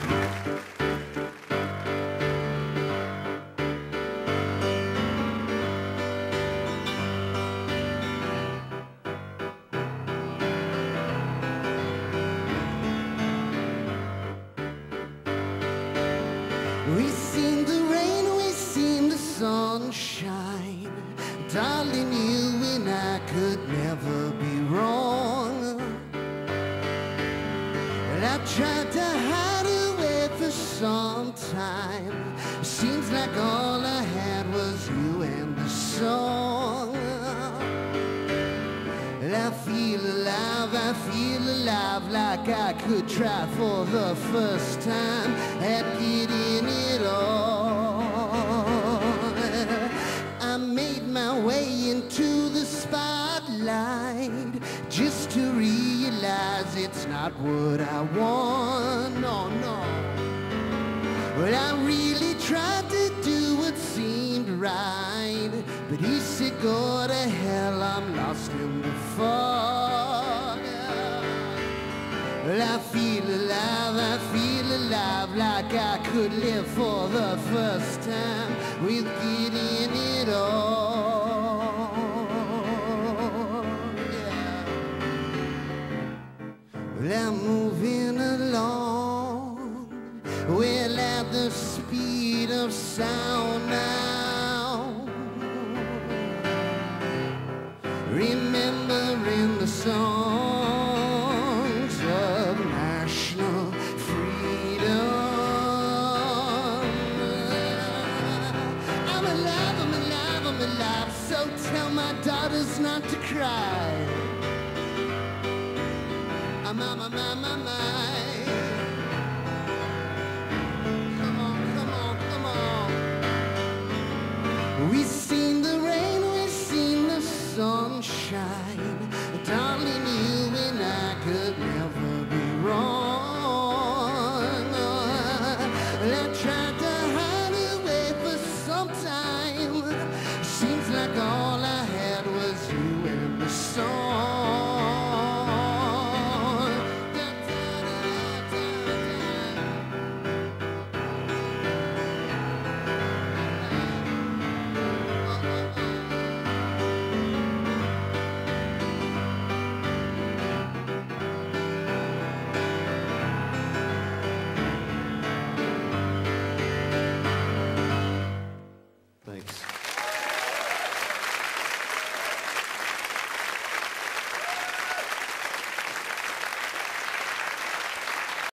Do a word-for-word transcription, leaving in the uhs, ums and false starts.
We've seen the rain, we've seen the sunshine. Darling, you and I could never be wrong. Well, I tried to hide away for some time. Seems like all I had was you and the song. And I feel alive, I feel alive, like I could try for the first time at getting it all. I made my way into the spotlight just to realize it's not what I want, no, no. But I really tried to do what seemed right, but he said, go to hell, I'm lost in the fog. Well, I feel alive, I feel alive, like I could live for the first time with getting it all. Yeah. Well, I'm moving along, well, at the speed of sound now, remembering the songs of national freedom. I'm alive, I'm alive, I'm alive, so tell my daughters not to cry. I'm on my, my, my, my. We've seen the rain, we've seen the sunshine.